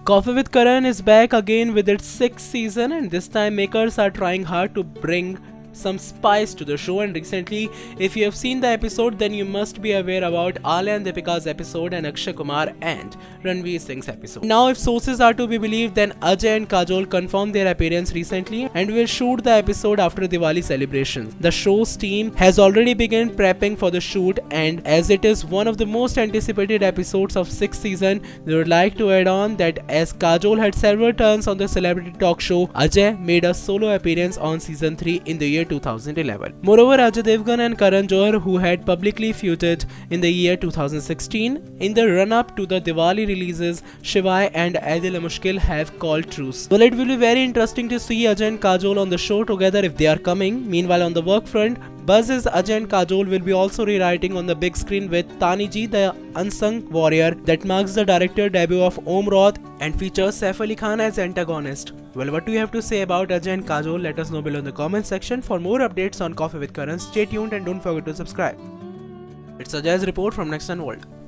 Coffee with Karan is back again with its 6th season, and this time makers are trying hard to bring some spice to the show. And recently, if you have seen the episode, then you must be aware about Alia and Deepika's episode and Akshay Kumar and Ranveer Singh's episode. Now, if sources are to be believed, then Ajay and Kajol confirmed their appearance recently and will shoot the episode after Diwali celebrations. The show's team has already begun prepping for the shoot, and as it is one of the most anticipated episodes of 6th season, they would like to add on that as Kajol had several turns on the celebrity talk show, Ajay made a solo appearance on season 3 in the year 2011. Moreover, Ajay Devgan and Karan Johar, who had publicly feuded in the year 2016, in the run-up to the Diwali releases, Shivai and Adil Mushkil have called truce. Well, it will be very interesting to see Ajay and Kajol on the show together if they are coming. Meanwhile, on the work front, buzz is Ajay and Kajol will be also rewriting on the big screen with Taniji, the unsung warrior, that marks the director debut of Om Roth and features Saif Ali Khan as antagonist. Well, what do you have to say about Ajay and Kajol? Let us know below in the comment section. For more updates on Coffee with Karan, stay tuned and don't forget to subscribe. It's Ajay's report from Next World.